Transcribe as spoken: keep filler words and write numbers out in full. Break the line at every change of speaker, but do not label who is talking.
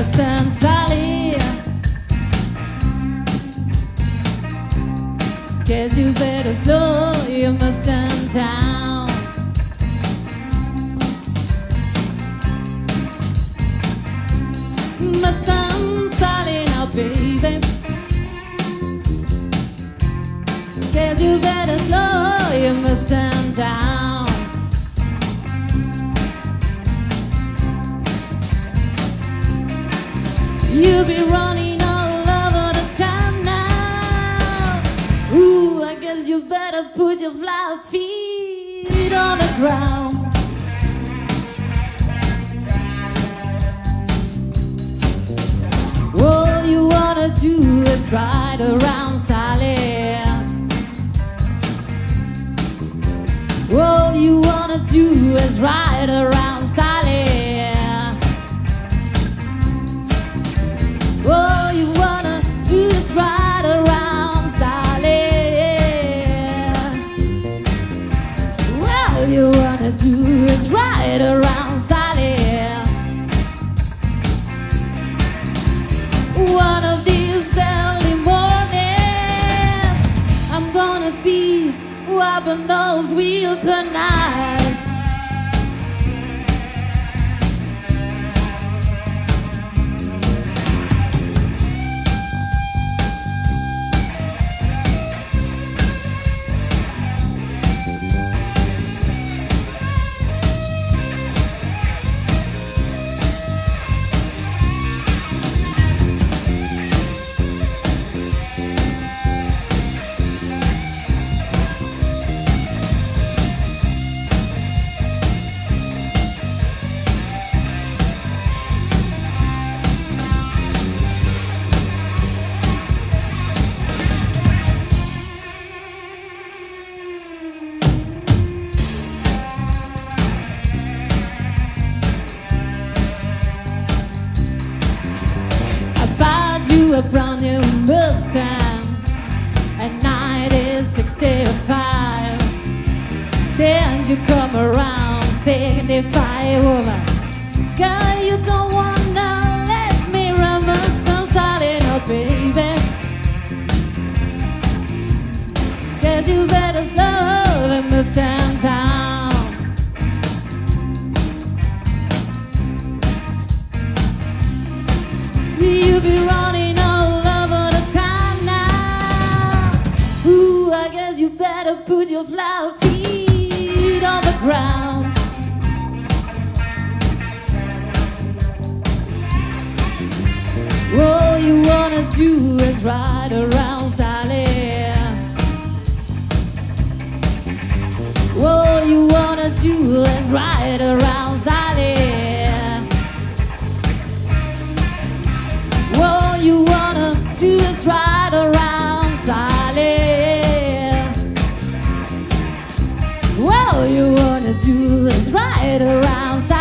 Mustang Sally. Guess you better slow your Mustang down. Mustang Sally now, baby. Guess you better slow your Mustang down. You'll be running all over the town now. Ooh, I guess you better put your flat feet on the ground. All you wanna do is ride around Sally. All you wanna do is ride around Sally. All you wanna do is ride around Sally. All you wanna do is ride around Sally. One of these early mornings, I'm gonna be wiping those weeping eyes. A brand new Mustang at nineteen sixty-five. Then you come around seventy-five, woman. Girl, you don't wanna let me run Mustang Sally, no baby. Guess you better slow the Mustang down. You'll be running all over the town now. Ooh, I guess you better put your flat feet on the ground. All you wanna do is ride around Sally. All you wanna do is ride around Sally. All you wanna do is ride around Sally. All you wanna do is ride around Sally.